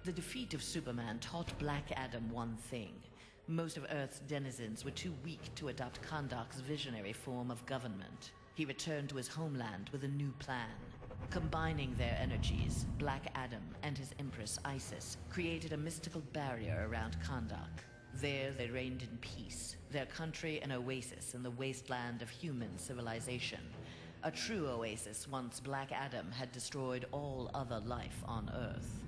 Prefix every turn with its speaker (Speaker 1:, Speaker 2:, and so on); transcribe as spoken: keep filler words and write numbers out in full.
Speaker 1: The defeat of Superman taught Black Adam one thing. Most of Earth's denizens were too weak to adopt Kahndaq's visionary form of government. He returned to his homeland with a new plan. Combining their energies, Black Adam and his Empress Isis created a mystical barrier around Kahndaq. There they reigned in peace, their country an oasis in the wasteland of human civilization. A true oasis once Black Adam had destroyed all other life on Earth.